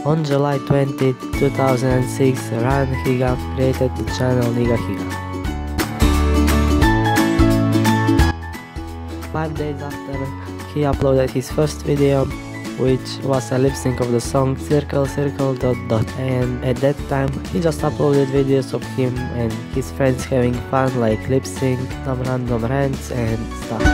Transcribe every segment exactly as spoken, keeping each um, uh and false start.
On July twentieth, two thousand six, Ryan Higa created the channel Nigahiga. Five days after, he uploaded his first video, which was a lip sync of the song Circle Circle dot dot, and at that time he just uploaded videos of him and his friends having fun, like lip sync, some random rants and stuff.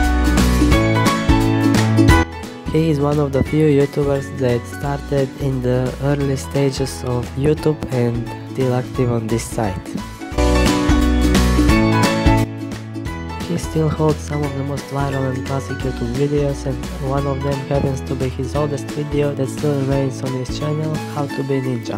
He is one of the few YouTubers that started in the early stages of YouTube and still active on this site. He still holds some of the most viral and classic YouTube videos, and one of them happens to be his oldest video that still remains on his channel, How to be Ninja.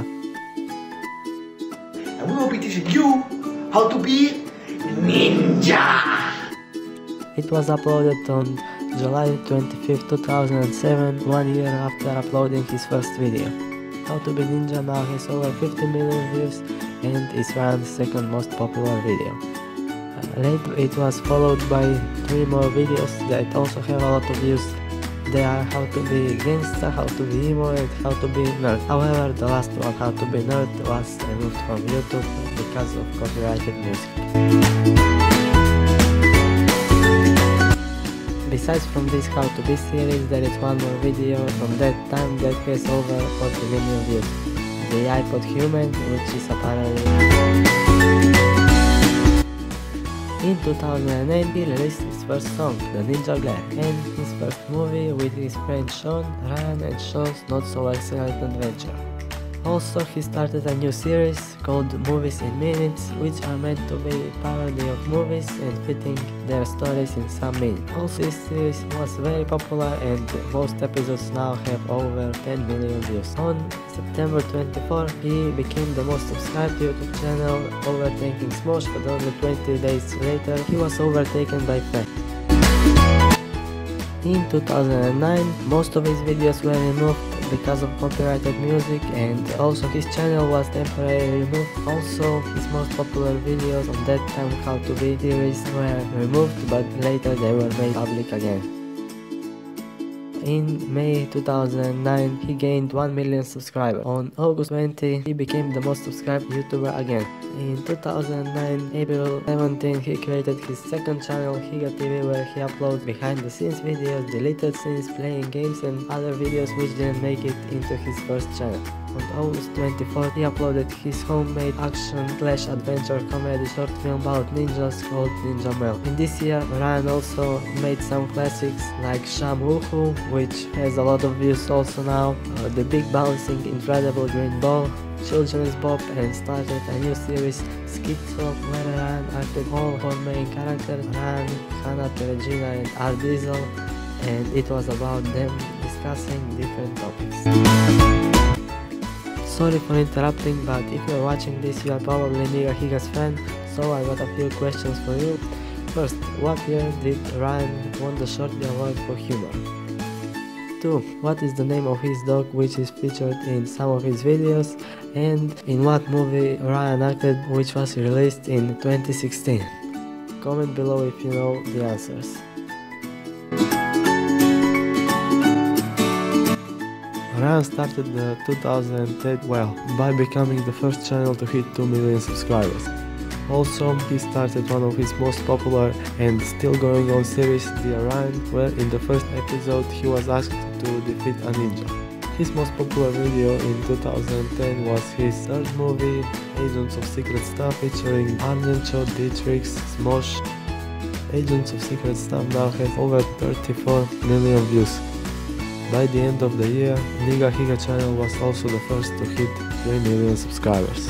And we will be teaching you how to be ninja! It was uploaded on July twenty-fifth, two thousand seven, one year after uploading his first video. How to be Ninja now has over fifty million views and is Ryan's second most popular video. Uh, later it was followed by three more videos that also have a lot of views. They are How to be Gangsta, How to be Emo and How to be Nerd. However, the last one, How to be Nerd, was removed from YouTube because of copyrighted music. Besides from this How to Be series, there is one more video from that time that has over forty million views. The iPod Human, which is apparently... In two thousand eight, he released his first song, The Ninja Glare, and his first movie with his friend Sean, Ryan and Sean's Not So Excellent Adventure. Also, he started a new series called Movies in Minutes, which are meant to be a parody of movies and fitting their stories in some meaning. Also, this series was very popular and most episodes now have over ten million views. On September twenty-fourth, he became the most subscribed YouTube channel, overtaking Smosh, but only twenty days later he was overtaken by Fred. In two thousand nine, most of his videos were removed because of copyrighted music, and also his channel was temporarily removed. Also, his most popular videos on that time How to Be series were removed, but later they were made public again. In May two thousand nine, he gained one million subscribers. On August twentieth, he became the most subscribed YouTuber again. In two thousand nine, April seventeenth, he created his second channel, Higa T V, where he uploads behind the scenes videos, deleted scenes, playing games and other videos which didn't make it into his first channel. On August twenty-fourth, he uploaded his homemade action slash adventure comedy short film about ninjas called Ninja Mel. In this year, Ryan also made some classics like AShamaluevMusic, which has a lot of views also now, uh, The Big Bouncing Incredible Green Ball, Children's Bob, and started a new series, Schizo, where Ryan acted all four main characters, Ryan, Hannah, Regina and R Diesel, and it was about them discussing different topics. Sorry for interrupting, but if you are watching this, you are probably Nigahiga's fan, so I got a few questions for you. First, what year did Ryan won the Shorty Award for humor? two. What is the name of his dog which is featured in some of his videos, and in what movie Ryan acted which was released in twenty sixteen? Comment below if you know the answers. Ryan started the two thousand ten well by becoming the first channel to hit two million subscribers. Also, he started one of his most popular and still going on series, Dear Ryan, where in the first episode he was asked to defeat a ninja. His most popular video in two thousand ten was his third movie, Agents of Secret Stuff, featuring Arnencho, Dietrich, Smosh. Agents of Secret Stuff now has over thirty-four million views. By the end of the year, Nigahiga channel was also the first to hit three million subscribers.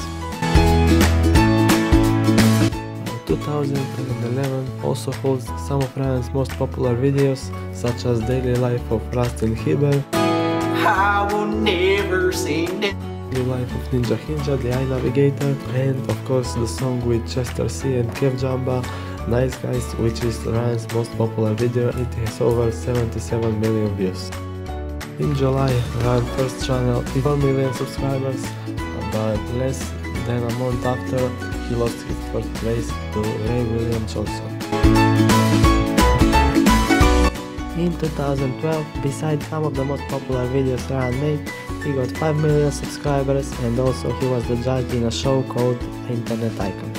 two thousand eleven also holds some of Ryan's most popular videos, such as Daily Life of Ryan Higa, I will never sing it. The Life of Nigahiga, The Eye Navigator, and of course the song with Chester C and Kev Jamba, Nice Guys, which is Ryan's most popular video. It has over seventy-seven million views. In July, Ryan's first channel hit four million subscribers, but less than a month after, he lost his first place to Ray William Johnson. In two thousand twelve, besides some of the most popular videos Ryan made, he got five million subscribers, and also he was the judge in a show called Internet Icon.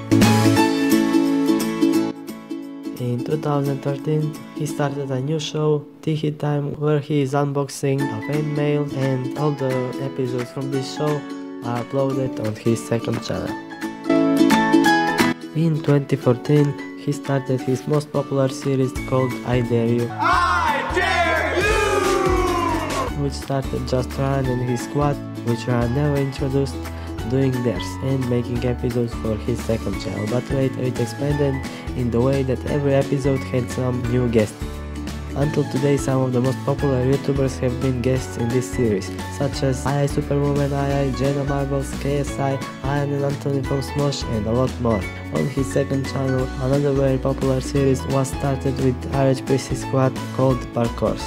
In two thousand thirteen, he started a new show, Tiki Time, where he is unboxing a fan mail, and all the episodes from this show are uploaded on his second channel. In twenty fourteen, he started his most popular series called I Dare You, I dare you! which started just Ryan and his squad, which were never introduced, doing theirs and making episodes for his second channel, but later it expanded in the way that every episode had some new guests. Until today, some of the most popular YouTubers have been guests in this series, such as I I Superwoman I I, Jenna Marbles, K S I, Ian and Anthony from Smosh, and a lot more. On his second channel, another very popular series was started with R H P C Squad called Parkours.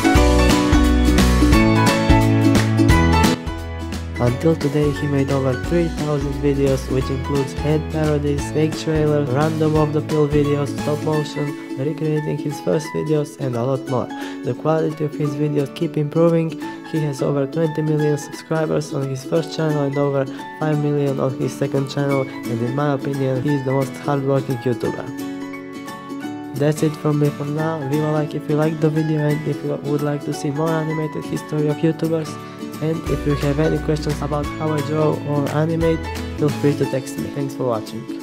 Until today, he made over three thousand videos, which includes head parodies, fake trailers, random off-the-pill videos, stop motion, recreating his first videos, and a lot more. The quality of his videos keep improving. He has over twenty million subscribers on his first channel and over five million on his second channel, and in my opinion, he is the most hardworking YouTuber. That's it from me for now. Leave a like if you liked the video and if you would like to see more animated history of YouTubers. And if you have any questions about how I draw or animate, feel free to text me. Thanks for watching.